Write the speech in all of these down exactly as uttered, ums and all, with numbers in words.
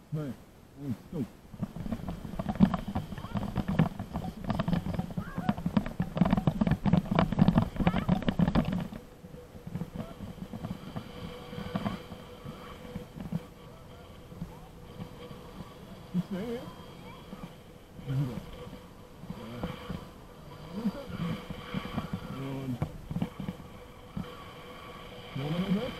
zwei, eins, go. Gibt's eine Enge? Wieder. Ja. Runter. Und noch einmal weg.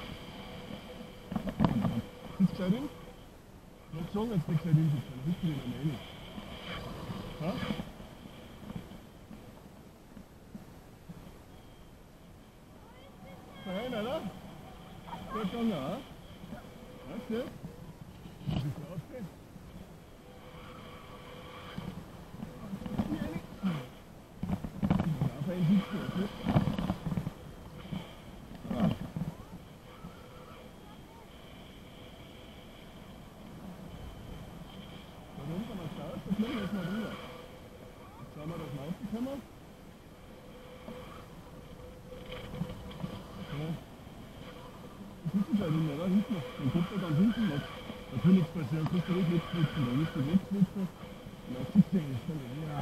Sitzt gleich hin. Nicht sagen, jetzt nicht gleich hinsitzen, dann sitzt du in der Enge. Ha? Fein, oder? Gut gegangen, ha? Weißt du? Das ist rausgehen. Auf einen sitzen, okay? Ah. Da runter mal schaut, da fliegen wir jetzt mal rüber. Jetzt schauen wir, dass wir rauskommen. Ja. Du sitzt gleich hin, oder? Hinten. Den kommt er dann hinten noch. Da kann nichts passieren, kannst du nicht wegflitzen. Da musst du wegflitzen. Und dann sitzt du eigentlich schon. Ja.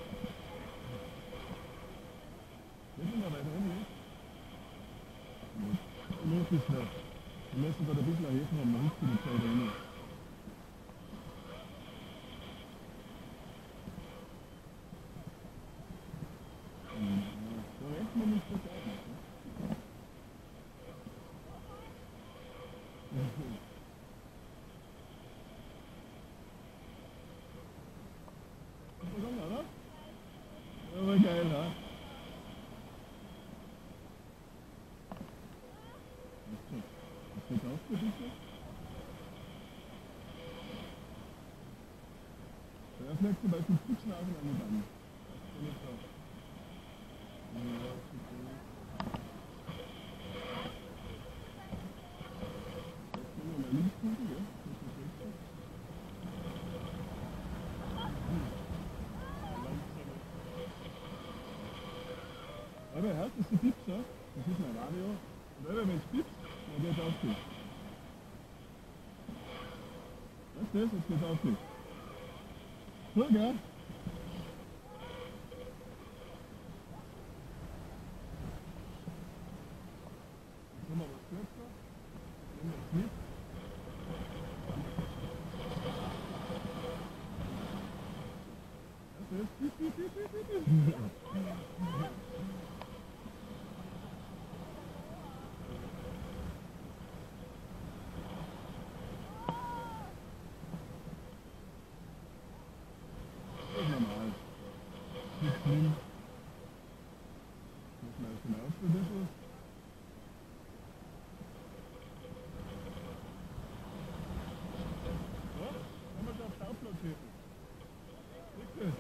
Jetzt mal weiter hin, ne? Nur ein bisschen. Wir müssen da ein bisschen helfen, aber man hilft die Zeit rein. So rennt man nicht das auch nicht, ne? Ist das an, oder? Aber geil, ha? Ist das auch für dich? Da fliegst du bei den Fuchsnasen an die Band. Das ist nicht so. Ja, das ist gut. Jetzt nehmen wir mal links hinten, ja? Das ist richtig. Aber hört, das ist die Pips, ja? Das ist mein Radio. Und wenn es pipst, dann geht es aufgehen. Was ist das? Jetzt geht es aufgehen. So, gell? Jetzt haben wir was kürzer. Nehmen wir es mit. Das ist pip, pip, pip, pip, pip, pip. Das ist normal. Nicht schlimm. Das schmeißen wir aus ein bisschen. So, können wir schon auf Startplatz heben. Bitte.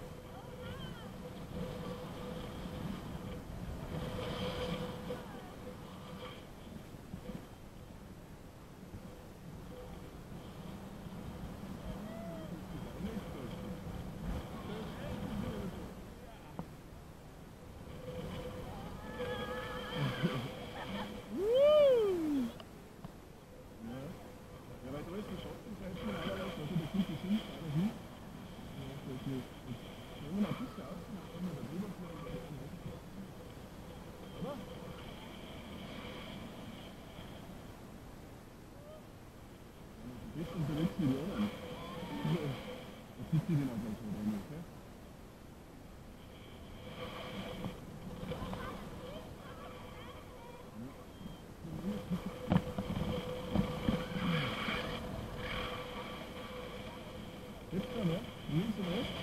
Ja, weil da ist die Schattenseite normalerweise, also das sind die fünf Jahre hin. Ja, das ist nicht. Wenn wir noch ein bisschen außen, dann können wir da drüber fahren, dann ist es nicht. Oder? Du bist unterwegs wie die anderen. Da sieht die den auch gleich wieder rein, okay? Jetzt dann, ja? Links und rechts.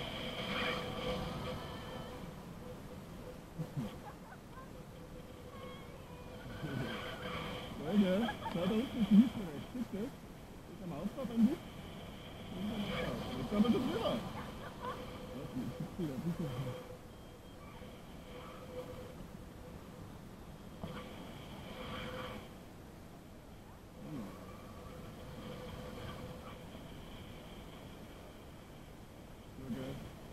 Ja, ja. Schau da hinten ist die Hütte rechts, siehst du das? Das ist am Aufbau beim Lift. Jetzt sind wir schon drüber. Ja, die sitzt wieder ein bisschen. Okay.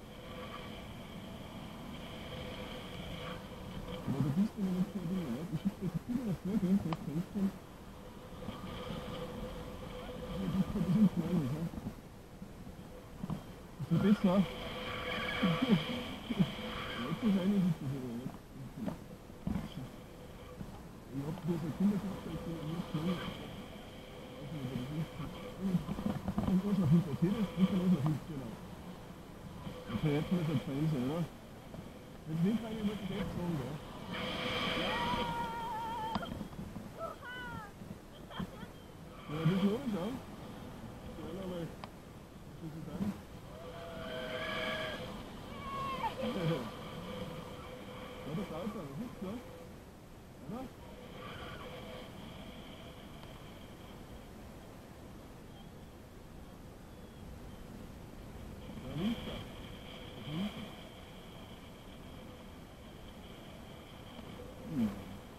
Aber du bist immer noch zwei Dinge, ne? Du schickst dir immer noch zwei Dinge, das kannst du. Aber du bist ein bisschen klein, ne? besser. Jetzt ist eine Hütte sogar. Ich hab bloß ein Kinderfußball, ich bin nicht schnell. Ich weiß nicht, ob das ist. Und Urschlag hinter Mercedes, nicht der Urschlag hinter, genau. Okay, jetzt muss er fein sein, oder? Wenn es nicht fein ist, muss ich jetzt sagen, gell? Ja, das ist logisch, ja. Ja, aber das ist dann. Ja, das dauert dann, das ist klar. Oder? Da liegt er. Das liegt er. Hm.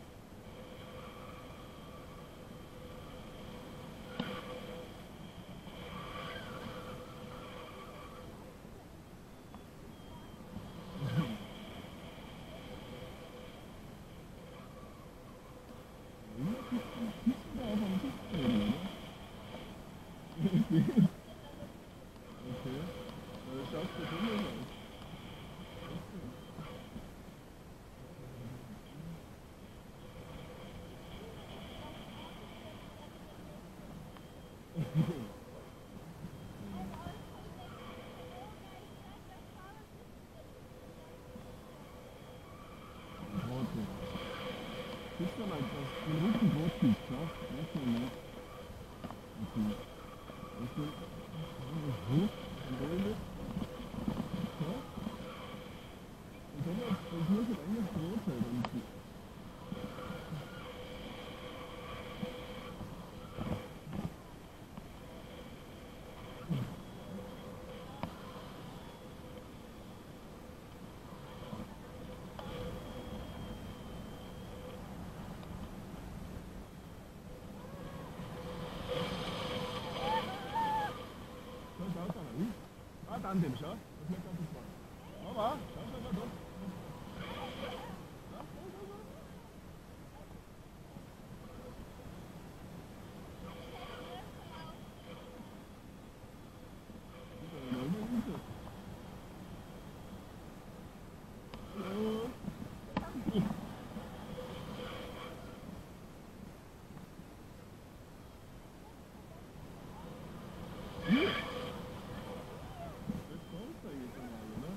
Okay. Ja, das schaut so komisch aus. Warte. Siehst du mal, dass mein Rücken rot ist, ja? Warte mal. Okay. Weißt du, das ist hoch, dann roll ich. Ja? Und dann jetzt, das muss jetzt eigentlich rot sein. Dann an dem, schau. Das merkt man das mal. Aber, schau, schau, schau, schau. Ja, schau, schau, schau. Das ist eine neue Hütte. Hallo. Hier. Das kommt da jetzt einmal, oder?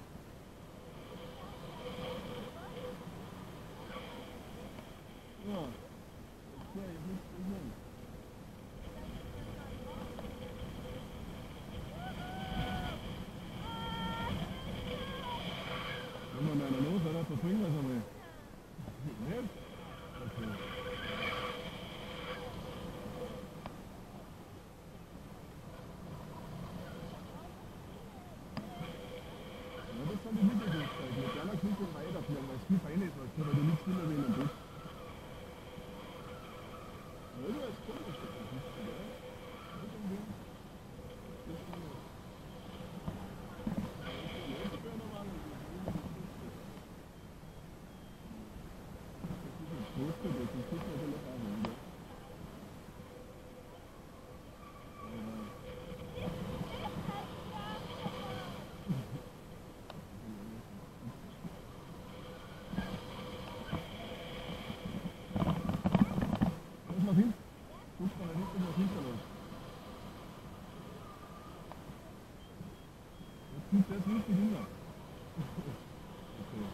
Ja. Okay, ich muss das machen. Wenn wir meiner los, oder? Verbringen wir es einmal. Nicht? Okay. Ja, das sind die Mittelwegzeichen. Mit deiner Küche weiterführen, weil es viel feiner ist, weil du nichts mehr wählen bist. Ja, du hast komisch, das ist nicht so, ja? Das ist ein Ding. Das ist ein Poster, das ist nicht natürlich auch wieder. Was noch hin? Guck mal, da hinten was hinter los. Jetzt gibt es nicht die Dinger. Okay.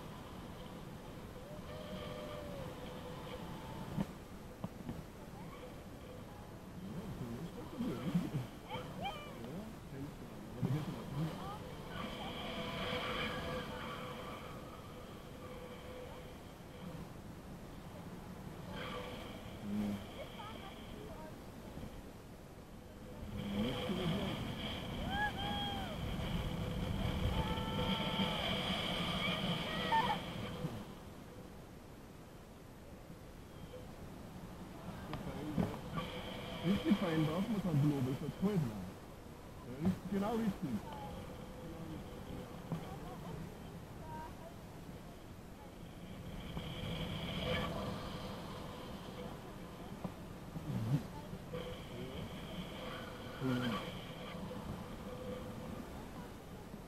Richtig fein drauf muss man bloß, es wird kalt werden. Ja, ist genau richtig. Ja.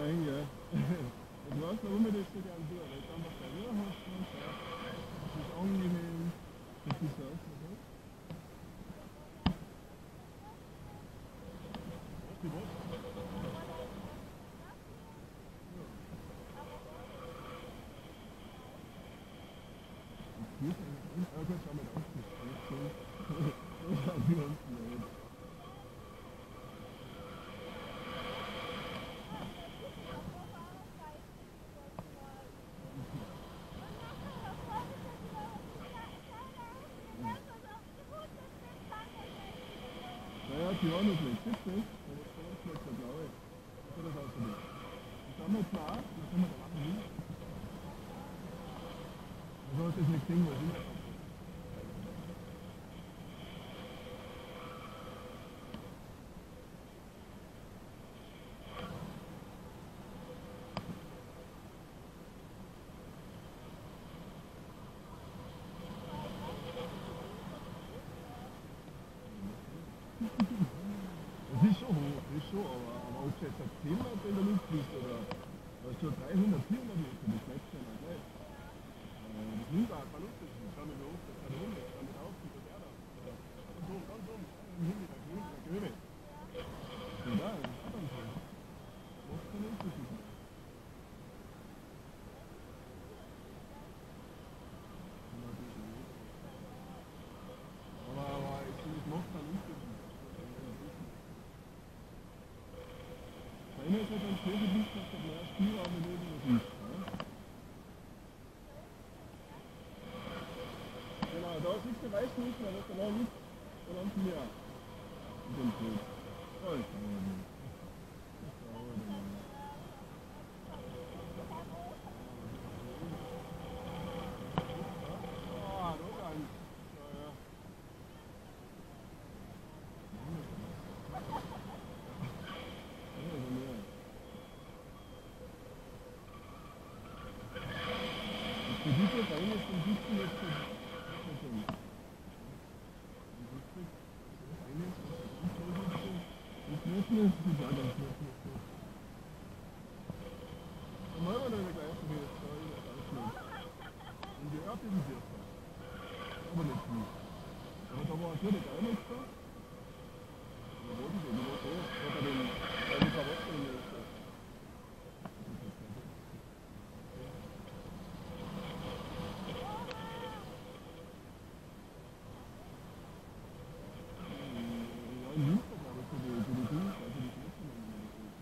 eng, ja. Ich weiß, warum ich das so gern tue, weil du einfach keine Ruhe hast. Ne? Das ist angenehm, das ist so. Was, die was? Hier ist eigentlich, ah gut, schau mal da unten. So schaut die unten aus. Naja, die war noch nicht, siehst du? Da ist der ganz schlecht, der blaue. So schaut das aus für dich. Und dann haben wir zwei, dann können wir da machen hin. Also hast du das nicht gesehen, was ich da das ist schon hoch, das ist schon, aber, aber ob du jetzt auf zehn Meter in der Luft bist oder was schon dreihundert, vierhundert Meter, das merkst du ja noch gleich. Äh, das nimmt auch keine Luft, das ist gar nicht mehr hoch, das kann nicht runter, das kann nicht auf, das ist der da. Ganz oben, ganz oben, im Himmel, da hinten, da Gröbe. Und da, das ist auch dann so. Das macht keinen Unterschied mehr. Aber, aber ich finde, es macht keinen Unterschied. Einer ist halt ein Schweregewicht, dass der mehr Spielraum in irgendwas ist. Ne? Genau, da siehst du weiß nicht, weil das da noch nicht, da landen wir auch. In dem Feld. Da ist der Auer nicht. Das ist der Auer nicht. Ah, noch eins. Ja, ja. Ja, also mehr. Für diese Beine ist ein bisschen jetzt so. Das Schmecken ist die Sache, das Schmecken ist so. Dann machen wir noch eine gleiche wie jetzt da, in der Ausschlag. Und die Erde ist jetzt da. Aber nicht viel. Aber da war natürlich auch nichts da. Wo war die denn? Die war da. Da bei den, bei den Karotten in der Stadt. Ja, im Winter, glaube ich, für die, für die Dings, also die Schmecken haben wir das so.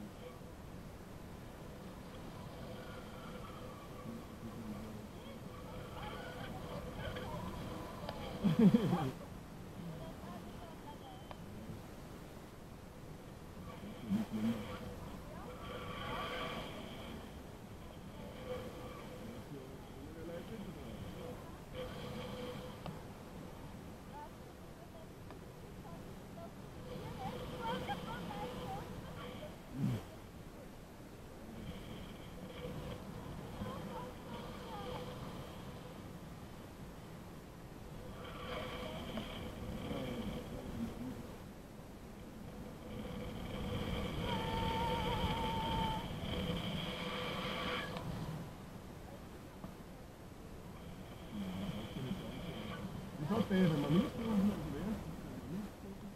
Das hat der, wenn man links drüben und rechts, wenn man links drüben.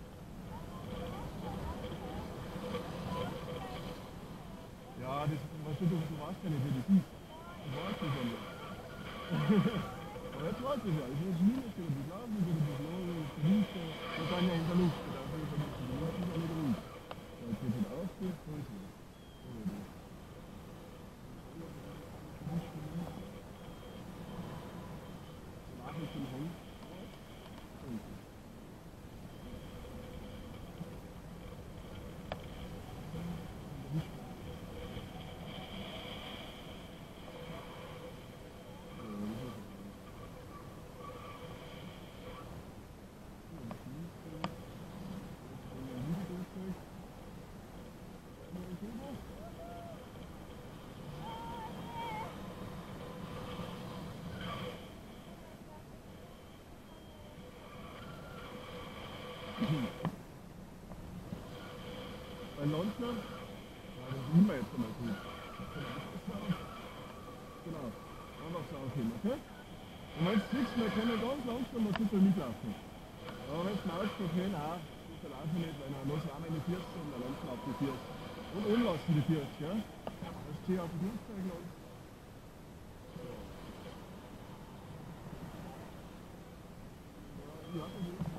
Ja, das, weißt du, du, du weißt ja nicht, wie das ist. Du weißt das ja nicht. Aber jetzt weißt du es ja. Ich muss minus wieder bis laufen, wieder bis los, bis links, und dann ja in der Luft. Da ist ja nicht, die Luft ist ja nicht ruhig. Da jetzt geht es auf, so ist es. So ist es. Nachricht im Hang. So ist es. Ein Launcher? Ja, immer jetzt einmal gut. Genau. Einfach so aufheben, okay? Und wenn du siehst, wir können ganz langsam mal super mitlaufen. Aber wenn du merkst, okay, nein, das laufe ich nicht, weil dann lassen wir auch meine Füße und dann lassen wir auf die Füße. Und anlassen die Füße, gell? Das stehe auf dem Flugzeug los. Ja, das ist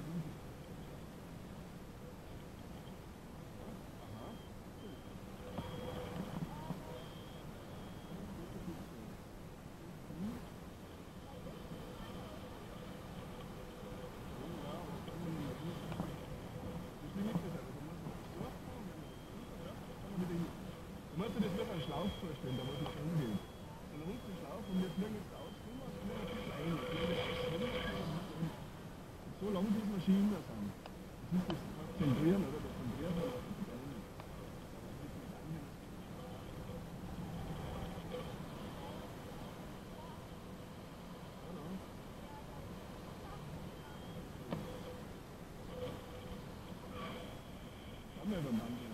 Du musst dir das wie einen Schlauch vorstellen, da wo es nach oben geht. So ein runden Schlauch und wir fliegen jetzt aus, und wir fliegen ein bisschen rein. Wir fliegen jetzt aus, wir fliegen und so lang bis wir Schienen da sind. Das ist das Zentrieren, oder? Das Zentrieren von der Beine. Haben wir beim Mann.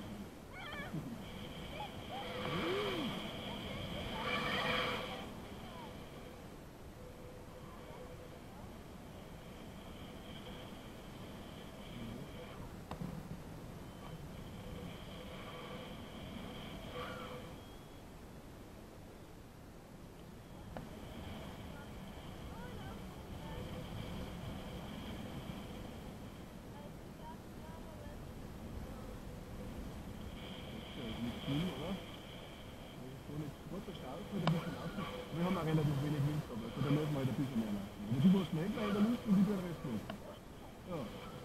Wir haben auch relativ wenig Wind gehabt, also da müssen wir halt ein bisschen mehr laufen. Aber du warst nicht mehr in der Luft und ich bin Rest nicht. Ja.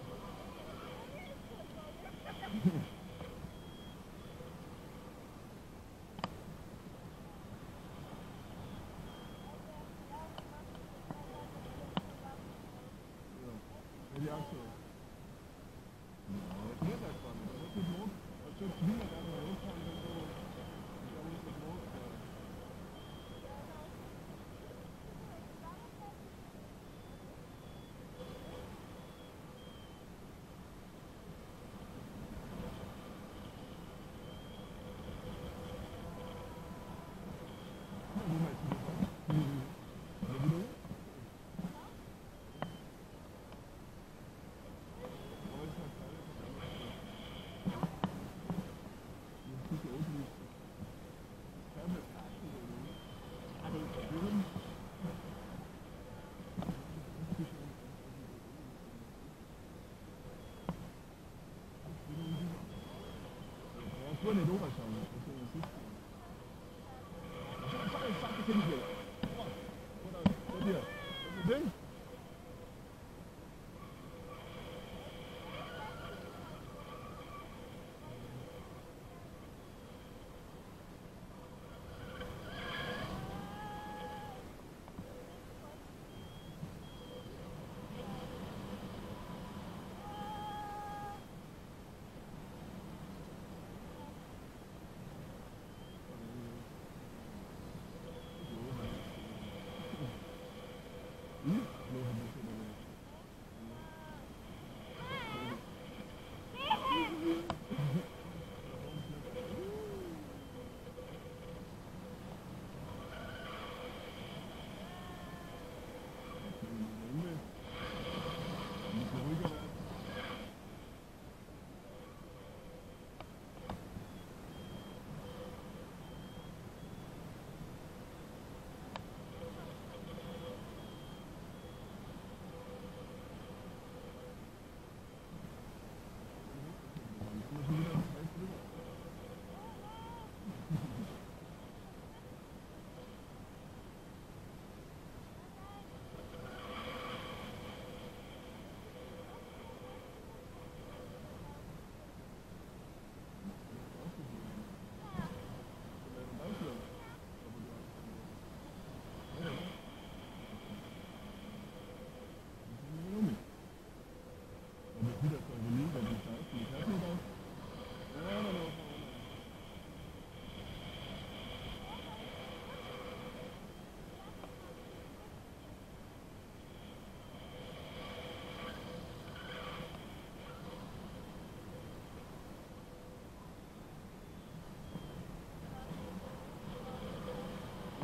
Ja, hätte ich auch so. Ja, das wird auch gar nicht. Das ist noch, als ob es wieder gar nicht hochfahren, wenn so, ich glaube, das ist noch. Ich will nicht rüberschauen. Schau, ich sag das nicht wieder. Oder bei dir. Was ist das Ding?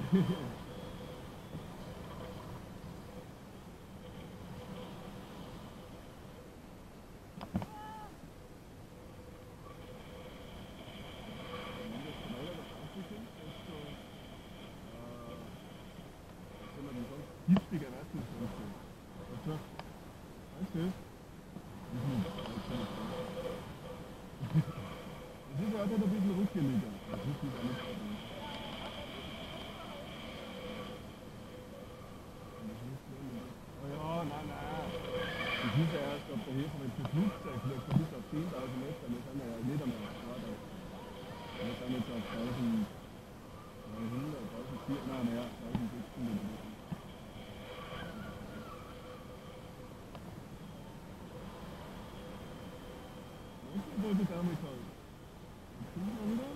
Giftiger Weißwurst. Also, weißt du? Mhm. Das ist einfach ein bisschen rückgäniger. Das ist nicht alles dabei. Oh ja, nein, nein. Das ist ja erst ab der Höhe, wenn das Flugzeug fliegt, das ist auf zehntausend Meter, wir sind ja nicht einmal auf Radar. Wir sind jetzt auf tausenddreihundert, tausendvierhundert, nein, naja, tausendsechshundert Meter. Das wollte ich damit sagen. Oder?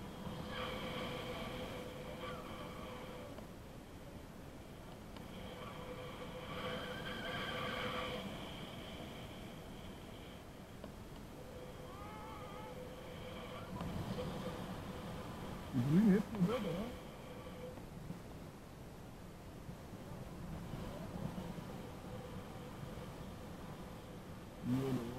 Die Grünen hätten wir gehört, oder? Ja, na.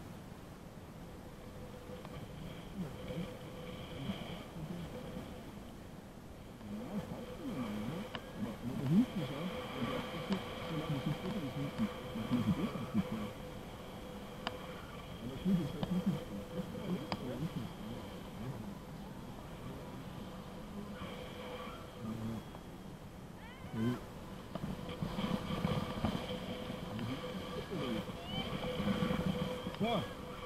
So.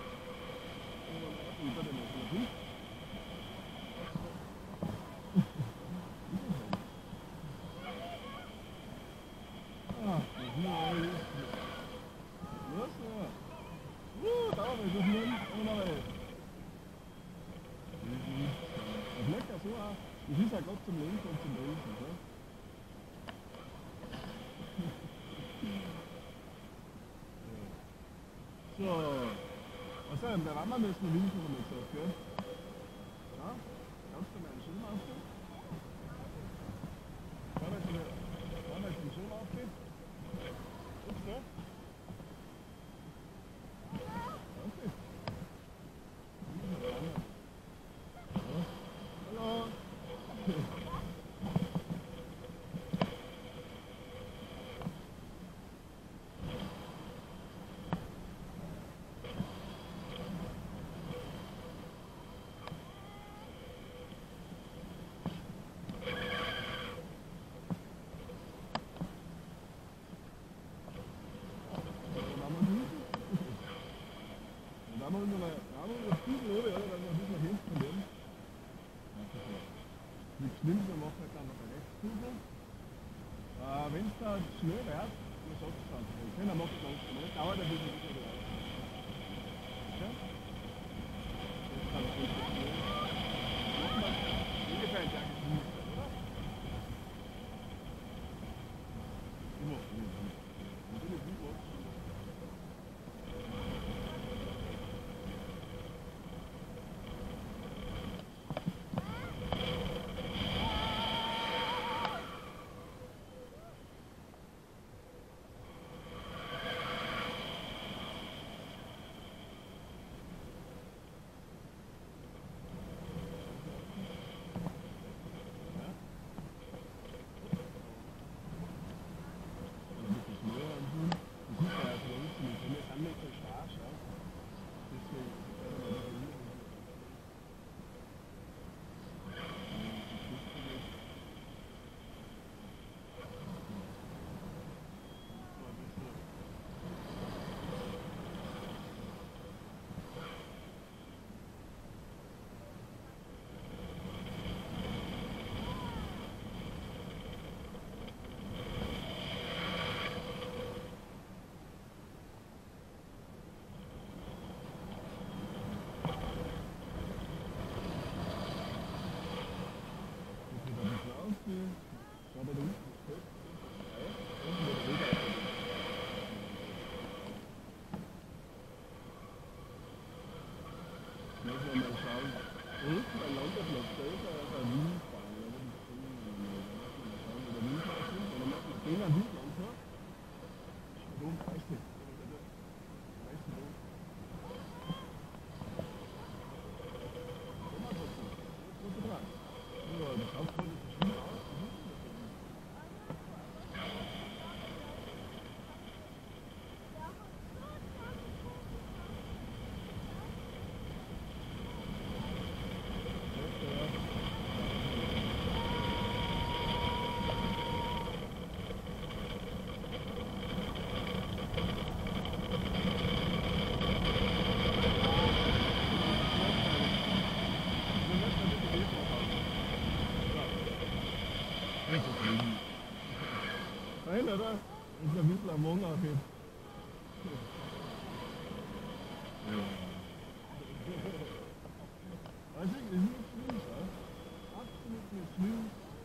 Ah, los, uh, da haben wir das nun. Das lecker so auch. Das ist ja Gott zum Leben und zum Lesen, gell? So. Also, der Mama müssen wir winken, haben wir gesagt, gell? Ja? Kannst du mir einen Schirm aufgeben? Kann ich mir, kann ich den Schirm aufgeben? Ups, ja? Danke. Ja. Hallo. Da haben wir noch einen Stiefel oder, oder, wenn wir ein bisschen nach hinten werden. Mit Schnimpfen machen wir dann noch eine Rechtskugel. Äh, wenn es da schnell wird, dann sagt es dann. Wir können auch machen, das dauert ein bisschen, bis wir raus. Okay? Jetzt kann es nicht so schnell. Machen wir ungefähr ein kleines Muster, oder? Immer. Natürlich nicht was. Schöner Wildlandschaft. Dom, weißt du. Weißt du, Dom. Immer so gut. Gute dran. Ja, das schaut voll verschieden aus. Geil, oder? Das ist ein bisschen am Morgen auf jetzt. Weißt du, das ist nicht schlimm, ja? Absolut nicht schlimm.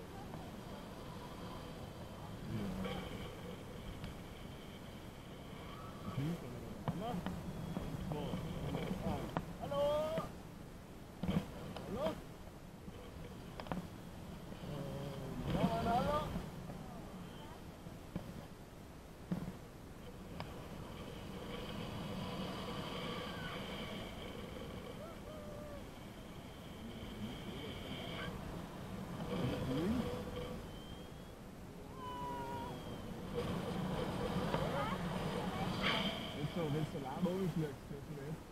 Hallo? Hallo? Ja, hallo? So, wenn es Salat aufschlägt, das ist nicht.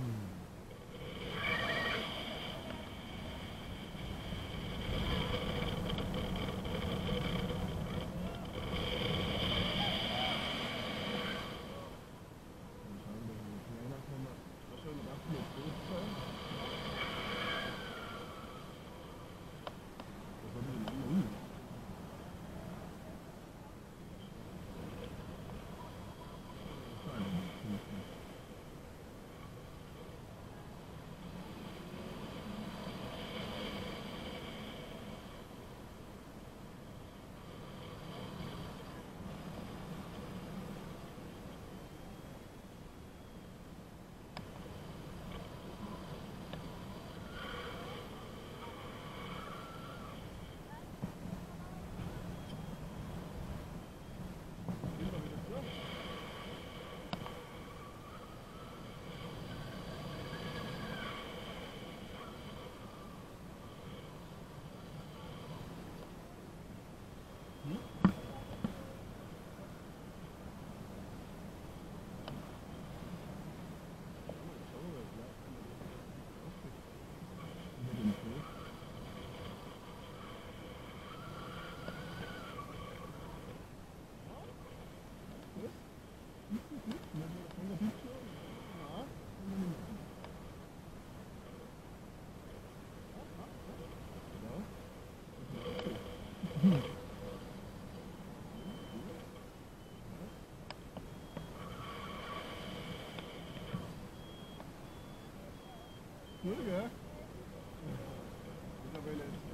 Gut, gell? Mittlerweile ist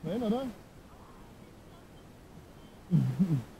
Fein, oder?